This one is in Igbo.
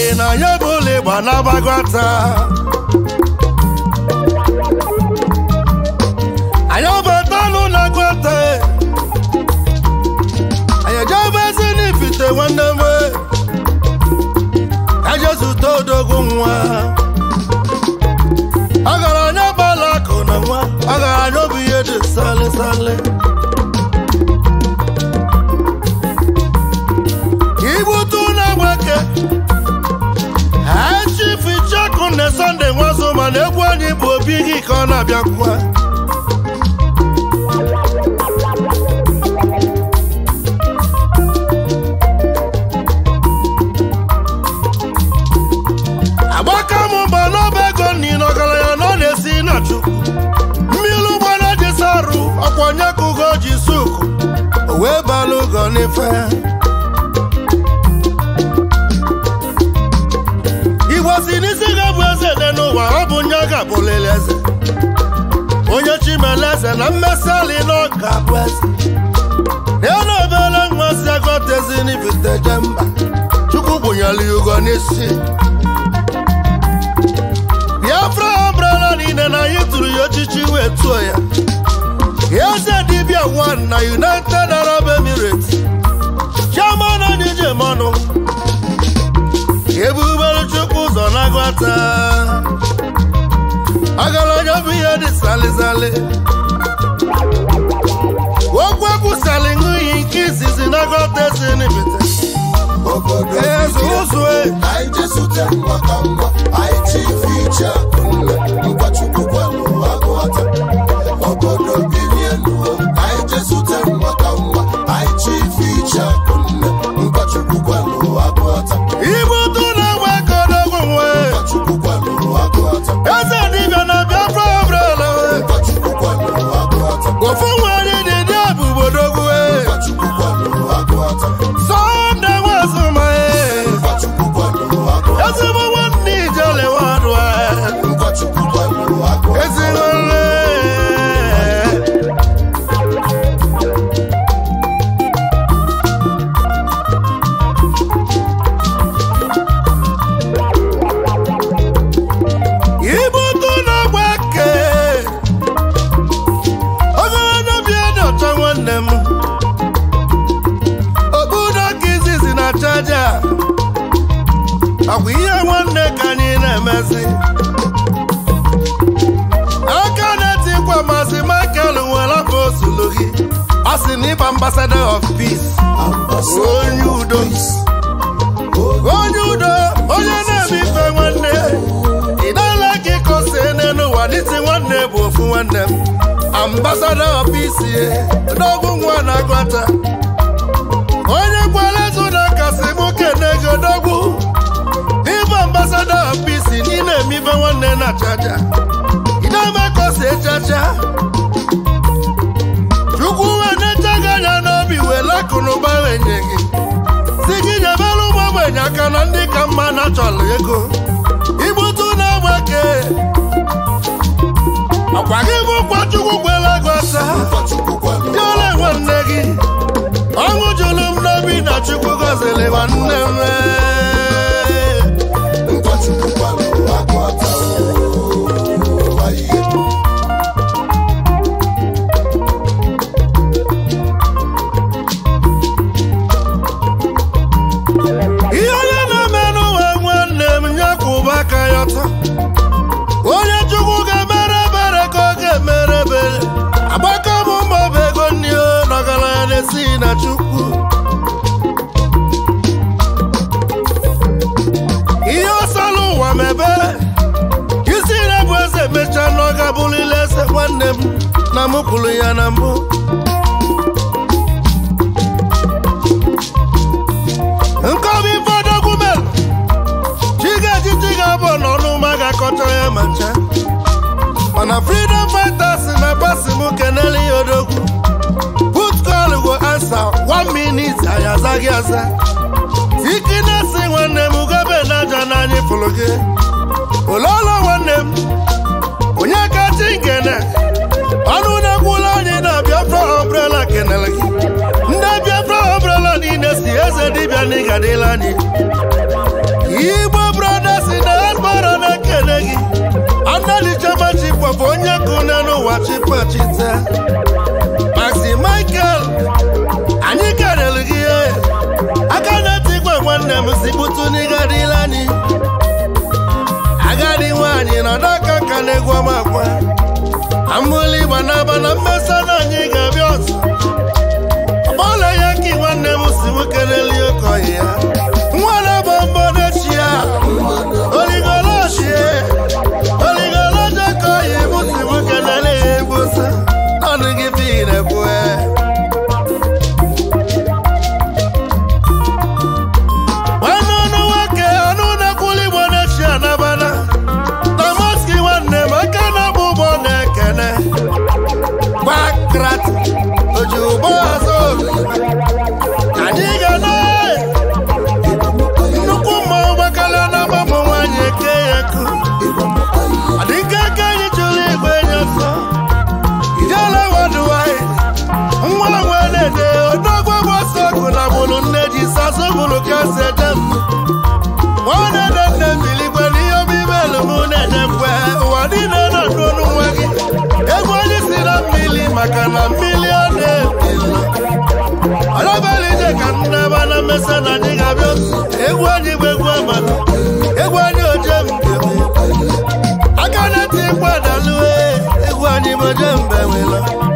na yebule banabagata ayobatalu na gwata ayajabezi ni fite wandeme ajesu todogu nwa agara nya balako na nwa agara nyo biye de sale sale ibutu na gwake hachi fichaku ne Sunday nwazo ma na egwu anyị bụ obi gị ka ọ na-abịakwa Ọkwọnya kugo ji suku wee balụ go n'ife Igbo si n'isi ga-bụ eze dị n'ụwa ọ bụ nye ga-abụlili eze onye chimele eze na mmesali n'ọga bụ eze ya na obele mmasị agọtezi n'ifiteje mba Chukwu bunyeli ugo n'isi Biafra ọbrala niile na anyị tụrụ ya ochichi wee tụọ ya Yes, Dibia one na United Arab Emirates. Chairman and DJ Mono. Ebubelu Chukwu Zonagwata. Agalonya biye di sale sale. Wokwaku sale ngui nkisi zinagote sinibite. Ezuzwe. Jesu temwakamba. Chificha kumle. Mkachukwu kwelu agwata. Ogodo Jesu temwakamba. Chificha kumle. Mkachukwu kwelu agwata. Ibutu na wakodo gwe. Mkachukwu kwelu agwata. Eze dibia na Biafra umbrella. Mkachukwu kwelu agwata. Gofunwari di diabu bodogwe. Mkachukwu kwelu agwata. Sunday wasuma Mkachukwu kwelu agwata. Eze mwani jale wadwa. Mkachukwu kwelu agwata. Eze mwani Agwa ihe nwanne ka anyị na-emezi aka na-etikwa maazị Michael nwere afọ osulu gị ọ sị na ịba ambassador of peace onye udo onye na-eme ife nwanne ịdala gị kose n'ụwa n'iti nwanne bụ ofu nwanne m ambassador of peace n'ogwu nwa na-agwata onye gwara ezu na kasị mụ kene gị odogwu ambassador of peace ni na mi fa nwanne na chacha ina me ko se chacha Chukwu ene chaga ya no bi wela kunu ba wenye gị sigi je belu mo gbenya kana ndị ka mma na chọlụ ego Ibutu na gbake akwa gị bụ kwa Chukwu gwela gwasa yole nwanne gị ọṅụ julu m n'obi na Chukwu gọzili nwanne m onye Chukwu ga-emere ebere ka ọ ga-emere ebere agbaka m maọbụ ego nni nọgara ya na-esi na Chukwu ihe ọsala ụwa mebe isi na-bụ eze mecha na ọ ga-abụlile eze nwanne m na mụ kwuru ya na mbụ nkọbi fọdọgwu mere chiga bụ n'ọnụ ma ga-akọcha ya macha mana freedom fighters na basi m kenele ya odogwu put call go answer 1 minute ayazaghị aza ikinesi nwanne m ugebe n'aja n'anyị fụrụ gị ololo nwanne m onye kachi ngene ọnụ na-ekwula anyị na Biafra umbrella kenele gị ndị Biafra umbrella niile si eze dibịa n'ịgadịla anyị Igbo n'ụwa chipachite Maxi Michael anyị karịrị gị aka na-etikwa nwanne m si kputu n'ịgadịla anyị agadi nwaanyị nọ n'aka ka na-egwu ọmakwa amụlụ igba n'aba na mmesa na anyị ga-abịa ọzọ ọgbọla ya ka nwanne m si nwoke n'elu okoye ya nwa na-abọ mbọ n'echi ya oligolochie oligoloje okoye bụ si nwoke n'elu ya egbosa ọnụ gị bi na-ekwue maka na milion ọlọbalije ka nnaba na mmesa na anyị ga-abịa egwu anyị bụ egwu amala egwu anyị oje mbe aka na-eti mkpadalụ egwu anyị bụ oje mbe nwela